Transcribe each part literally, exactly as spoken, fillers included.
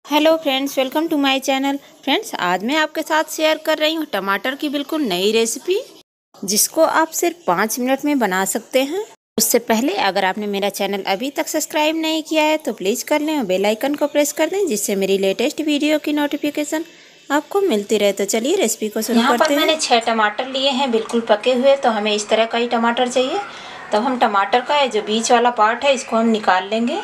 Hello friends, welcome to my channel. Friends, आज मैं आपके साथ शेयर कर रही हूँ टमाटर की बिल्कुल नई रेसिपी, जिसको आप सिर्फ पाँच मिनट में बना सकते हैं। उससे पहले अगर आपने मेरा चैनल अभी तक सब्सक्राइब नहीं किया है तो प्लीज़ कर लें और बेल आइकन को प्रेस कर दें, जिससे मेरी लेटेस्ट वीडियो की नोटिफिकेशन आपको मिलती रहे। तो चलिए रेसिपी को शुरू करते हैं। मैंने छः टमाटर लिए हैं, बिल्कुल पके हुए। तो हमें इस तरह का ही टमाटर चाहिए। तो हम टमाटर का जो बीच वाला पार्ट है इसको हम निकाल लेंगे।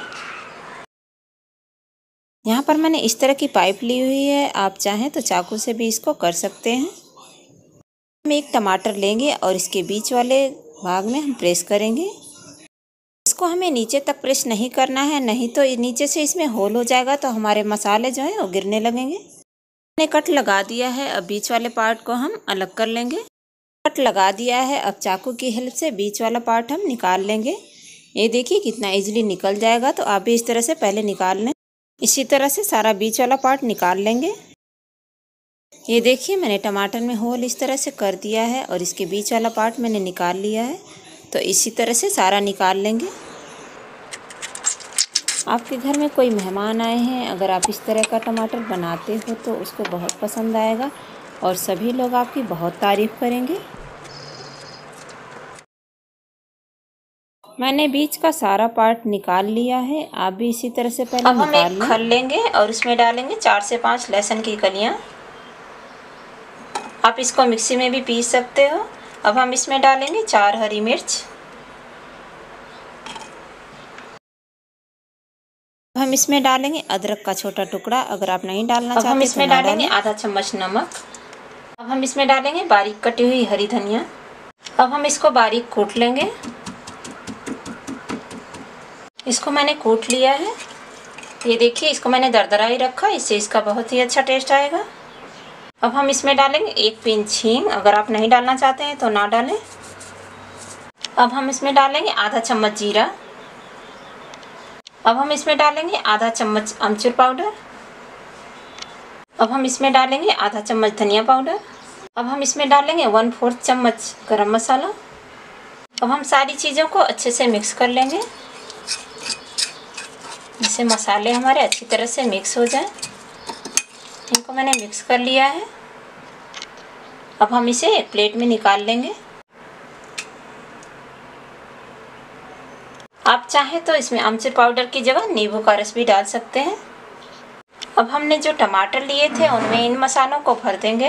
यहाँ पर मैंने इस तरह की पाइप ली हुई है, आप चाहें तो चाकू से भी इसको कर सकते हैं। हम एक टमाटर लेंगे और इसके बीच वाले भाग में हम प्रेस करेंगे। इसको हमें नीचे तक प्रेस नहीं करना है, नहीं तो नीचे से इसमें होल हो जाएगा तो हमारे मसाले जो हैं वो गिरने लगेंगे। मैंने कट लगा दिया है, अब बीच वाले पार्ट को हम अलग कर लेंगे। कट लगा दिया है, अब चाकू की हेल्प से बीच वाला पार्ट हम निकाल लेंगे। ये देखिए कितना ईजिली निकल जाएगा। तो आप भी इस तरह से पहले निकाल लें। इसी तरह से सारा बीच वाला पार्ट निकाल लेंगे। ये देखिए मैंने टमाटर में होल इस तरह से कर दिया है और इसके बीच वाला पार्ट मैंने निकाल लिया है। तो इसी तरह से सारा निकाल लेंगे। आपके घर में कोई मेहमान आए हैं, अगर आप इस तरह का टमाटर बनाते हो तो उसको बहुत पसंद आएगा और सभी लोग आपकी बहुत तारीफ़ करेंगे। मैंने बीच का सारा पार्ट निकाल लिया है, आप भी इसी तरह से पहले निकाल लें। अब हम एक खल लेंगे और इसमें डालेंगे चार से पाँच लहसुन की कलियां। आप इसको मिक्सी में भी पीस सकते हो। अब हम इसमें डालेंगे चार हरी मिर्च। अब हम इसमें डालेंगे अदरक का छोटा टुकड़ा, अगर आप नहीं डालना चाहते। अब हम इसमें डालेंगे आधा चम्मच नमक। अब हम इसमें डालेंगे बारीक कटी हुई हरी धनिया। अब हम इसको बारीक कूट लेंगे। इसको मैंने कूट लिया है। ये देखिए इसको मैंने दरदरा ही रखा, इससे इसका बहुत ही अच्छा टेस्ट आएगा। अब हम इसमें डालेंगे एक पिंच हींग, अगर आप नहीं डालना चाहते हैं तो ना डालें। अब हम इसमें डालेंगे आधा चम्मच जीरा। अब हम इसमें डालेंगे आधा चम्मच अमचूर पाउडर। अब हम इसमें डालेंगे आधा चम्मच धनिया पाउडर। अब हम इसमें डालेंगे वन फोर्थ चम्मच गरम मसाला। अब हम सारी चीज़ों को अच्छे से मिक्स कर लेंगे, जिससे मसाले हमारे अच्छी तरह से मिक्स हो जाए। इनको मैंने मिक्स कर लिया है। अब हम इसे एक प्लेट में निकाल लेंगे। आप चाहें तो इसमें आमचूर पाउडर की जगह नींबू का रस भी डाल सकते हैं। अब हमने जो टमाटर लिए थे उनमें इन मसालों को भर देंगे।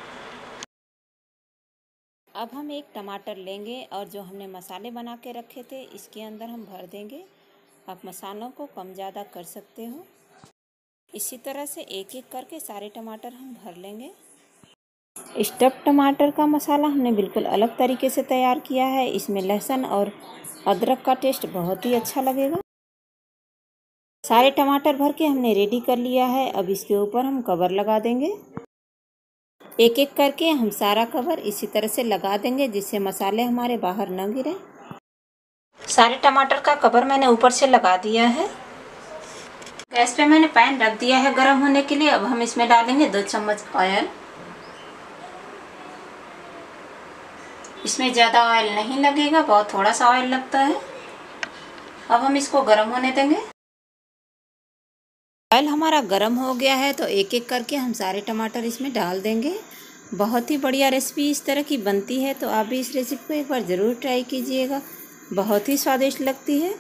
अब हम एक टमाटर लेंगे और जो हमने मसाले बना के रखे थे इसके अंदर हम भर देंगे। आप मसालों को कम ज़्यादा कर सकते हो। इसी तरह से एक एक करके सारे टमाटर हम भर लेंगे। स्टफ टमाटर का मसाला हमने बिल्कुल अलग तरीके से तैयार किया है। इसमें लहसुन और अदरक का टेस्ट बहुत ही अच्छा लगेगा। सारे टमाटर भर के हमने रेडी कर लिया है। अब इसके ऊपर हम कवर लगा देंगे। एक एक करके हम सारा कवर इसी तरह से लगा देंगे, जिससे मसाले हमारे बाहर न गिरे। सारे टमाटर का कवर मैंने ऊपर से लगा दिया है। गैस पे मैंने पैन रख दिया है गर्म होने के लिए। अब हम इसमें डालेंगे दो चम्मच ऑयल। इसमें ज़्यादा ऑयल नहीं लगेगा, बहुत थोड़ा सा ऑयल लगता है। अब हम इसको गर्म होने देंगे। ऑयल हमारा गर्म हो गया है तो एक एक करके हम सारे टमाटर इसमें डाल देंगे। बहुत ही बढ़िया रेसिपी इस तरह की बनती है, तो आप भी इस रेसिपी को एक बार ज़रूर ट्राई कीजिएगा, बहुत ही स्वादिष्ट लगती है।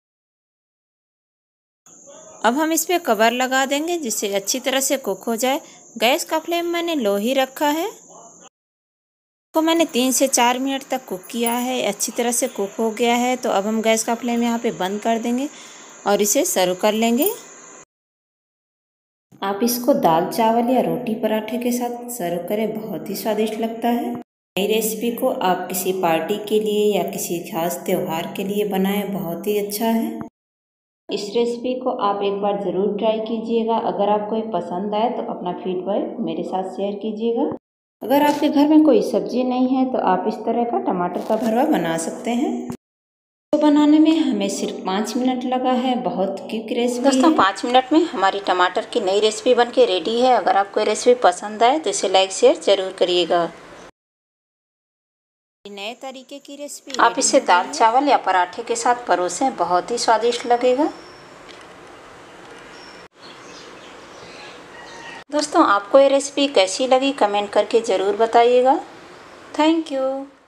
अब हम इस पर कवर लगा देंगे, जिससे अच्छी तरह से कुक हो जाए। गैस का फ्लेम मैंने लो ही रखा है। तो मैंने तीन से चार मिनट तक कुक किया है, अच्छी तरह से कुक हो गया है। तो अब हम गैस का फ्लेम यहाँ पे बंद कर देंगे और इसे सर्व कर लेंगे। आप इसको दाल चावल या रोटी पराठे के साथ सर्व करें, बहुत ही स्वादिष्ट लगता है। नई रेसिपी को आप किसी पार्टी के लिए या किसी खास त्यौहार के लिए बनाएं, बहुत ही अच्छा है। इस रेसिपी को आप एक बार ज़रूर ट्राई कीजिएगा। अगर आपको ये पसंद आए तो अपना फीडबैक मेरे साथ शेयर कीजिएगा। अगर आपके घर में कोई सब्जी नहीं है तो आप इस तरह का टमाटर का भरवा बना सकते हैं। तो बनाने में हमें सिर्फ पाँच मिनट लगा है, बहुत क्विक रेसिपी। दोस्तों, पाँच मिनट में हमारी टमाटर की नई रेसिपी बनके रेडी है। अगर आपको ये रेसिपी पसंद आए तो इसे लाइक शेयर ज़रूर करिएगा। नए तरीके की रेसिपी आप इसे दाल चावल या पराठे के साथ परोसें, बहुत ही स्वादिष्ट लगेगा। दोस्तों आपको ये रेसिपी कैसी लगी कमेंट करके ज़रूर बताइएगा। Thank you.